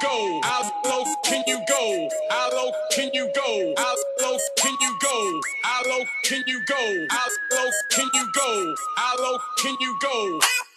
go? How low can you go? How low can you go? How low can you go? How low can you go? How low can you go? How low can you go?